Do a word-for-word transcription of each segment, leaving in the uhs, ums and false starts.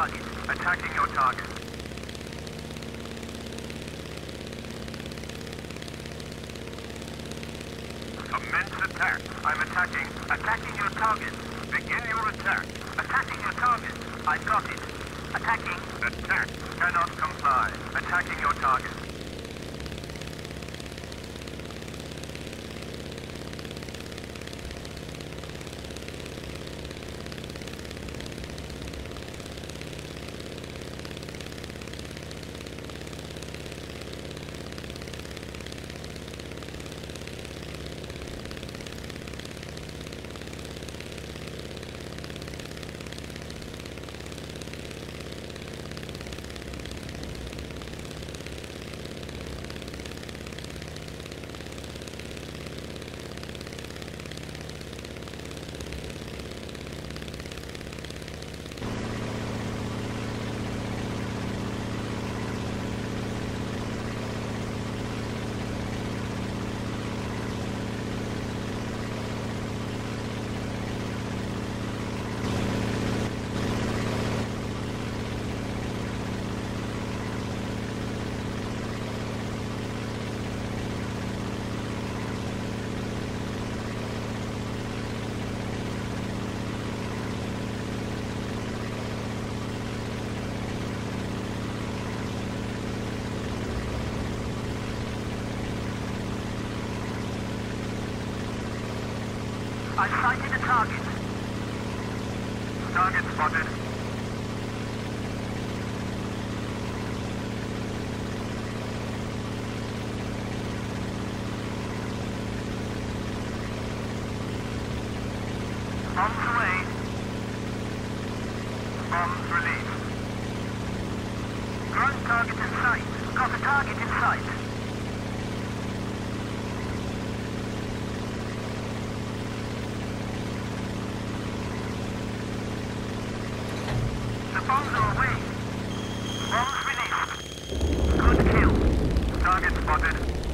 target. Attacking your target. Commence attack. I'm attacking. Attacking your target. Begin your attack. Attacking your target. I got it. Attacking. Attack. Cannot comply. Attacking your target. I sighted a target. Target spotted. Bombs away. Bombs released. Ground target in sight. Got a target in sight. Bombs are away. Bombs released. Good kill. Target spotted.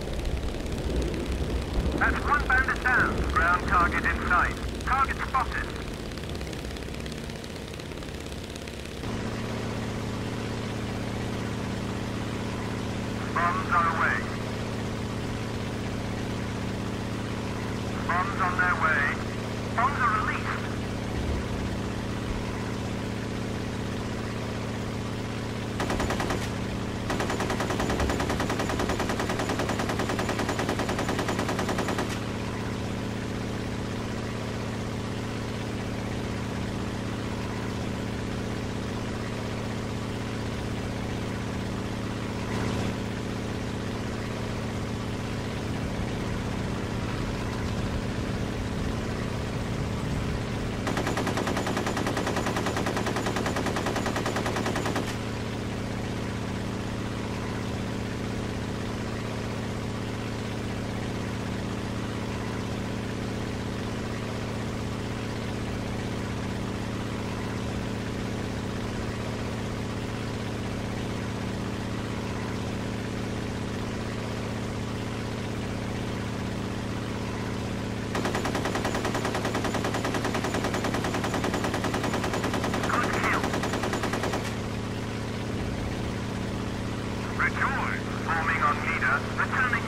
That's one bandit down. Ground target in sight. Target spotted. Bombs are away. Bombs on their way. Bombs are released. Returning